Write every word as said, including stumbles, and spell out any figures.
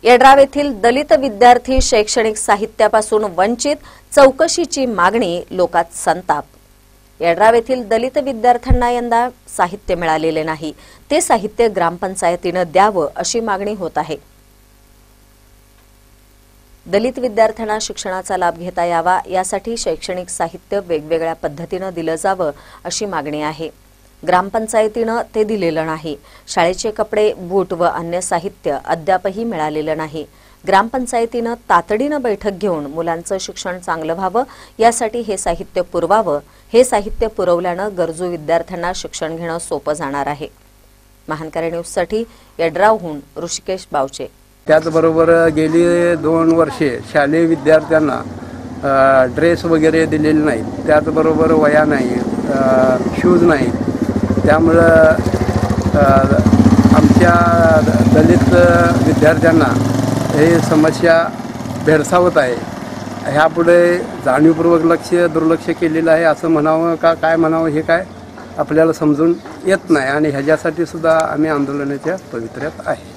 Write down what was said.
येड्राव येथील दलित विद्यार्थी शैक्षणिक साहित्यापासून वंचित, चौकशीची मागणी, लोकात संताप। येड्राव येथील दलित विद्यार्थ्यांना यंदा साहित्य मिळालेले नाही, ते साहित्य ग्रामपंचायतीने द्यावं अशी मागणी होत आहे। दलित विद्यार्थ्यांना शिक्षणाचा लाभ घेता यावा यासाठी शैक्षणिक साहित्य वेगवेगळ्या पद्धतीने दिलं जावं अशी मागणी आहे। ग्रामपंचायतीने ते दिलेलं नाही। शाळेचे कपडे, बूट व अन्य साहित्य अद्यापही मिळालेलं नाही। ग्रामपंचायतीने तातडीने बैठक घेऊन मुलांचं शिक्षण चांगलं व्हावं यासाठी हे साहित्य पुरवावं। हे साहित्य पुरवल्याने गरजू विद्यार्थ्यांना शिक्षण घेणं सोपं जाणार आहे। महानकरी न्यूजसाठी येड्रावहून ऋषिकेश बावचे। त्याचबरोबर गेली दोन वर्षे शालेय विद्यार्थ्यांना ड्रेस वगैरे दिलेले नाहीत, त्याचबरोबर वह्या नाही, शूज नाही। त्यामुळं आमच्या दलित विद्यार्थ्यांना हे समस्या भेडसावत आहे। ह्यापुढे जाणीवपूर्वक लक्ष दुर्लक्ष केलेलं आहे असं म्हणावं का काय म्हणावं हे काय आपल्याला समजून येत नाही आणि ह्याच्यासाठी सुद्धा आम्ही आंदोलनाच्या पवित्र्यात आहे।